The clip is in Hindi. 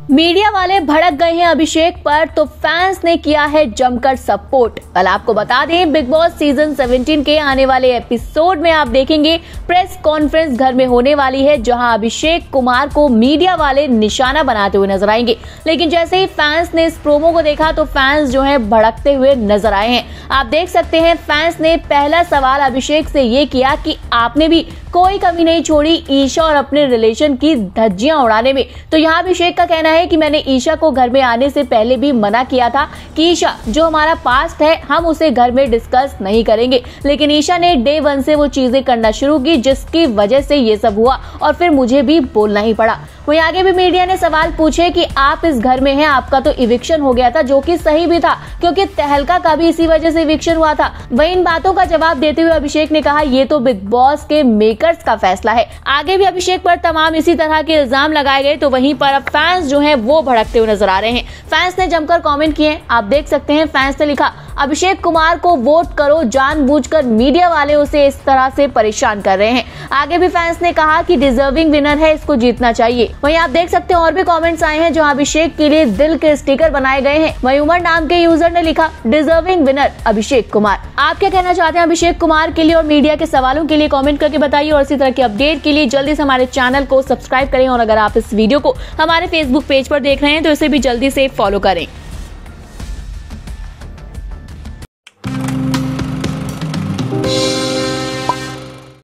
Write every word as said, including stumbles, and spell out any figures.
मीडिया वाले भड़क गए हैं अभिषेक पर, तो फैंस ने किया है जमकर सपोर्ट। कल आपको बता दें, बिग बॉस सीजन सत्रह के आने वाले एपिसोड में आप देखेंगे प्रेस कॉन्फ्रेंस घर में होने वाली है, जहां अभिषेक कुमार को मीडिया वाले निशाना बनाते हुए नजर आएंगे। लेकिन जैसे ही फैंस ने इस प्रोमो को देखा तो फैंस जो है भड़कते हुए नजर आए हैं। आप देख सकते हैं, फैंस ने पहला सवाल अभिषेक से ये किया कि आपने भी कोई कमी नहीं छोड़ी ईशा और अपने रिलेशन की धज्जियां उड़ाने में। तो यहाँ अभिषेक का कहना है कि मैंने ईशा को घर में आने से पहले भी मना किया था कि ईशा, जो हमारा पास्ट है हम उसे घर में डिस्कस नहीं करेंगे, लेकिन ईशा ने डे वन से वो चीजें करना शुरू की जिसकी वजह से ये सब हुआ और फिर मुझे भी बोलना ही पड़ा। वहीं आगे भी मीडिया ने सवाल पूछे कि आप इस घर में हैं, आपका तो इविक्शन हो गया था, जो कि सही भी था क्योंकि तहलका का भी इसी वजह से इविक्शन हुआ था। वहीं इन बातों का जवाब देते हुए अभिषेक ने कहा, ये तो बिग बॉस के मेकर्स का फैसला है। आगे भी अभिषेक पर तमाम इसी तरह के इल्जाम लगाए गए, तो वहीं पर अब फैंस जो है वो भड़कते हुए नजर आ रहे हैं। फैंस ने जमकर कॉमेंट किए। आप देख सकते हैं, फैंस ने लिखा, अभिषेक कुमार को वोट करो, जानबूझकर मीडिया वाले उसे इस तरह से परेशान कर रहे हैं। आगे भी फैंस ने कहा कि डिजर्विंग विनर है, इसको जीतना चाहिए। वहीं आप देख सकते हैं और भी कमेंट्स आए हैं जहां अभिषेक के लिए दिल के स्टिकर बनाए गए हैं। वहीं उमर नाम के यूजर ने लिखा, डिजर्विंग विनर अभिषेक कुमार। आप क्या कहना चाहते हैं अभिषेक कुमार के लिए और मीडिया के सवालों के लिए कमेंट करके बताइए। और इसी तरह के अपडेट के लिए जल्दी से हमारे चैनल को सब्सक्राइब करें और अगर आप इस वीडियो को हमारे फेसबुक पेज पर देख रहे हैं तो इसे भी जल्दी से फॉलो करें।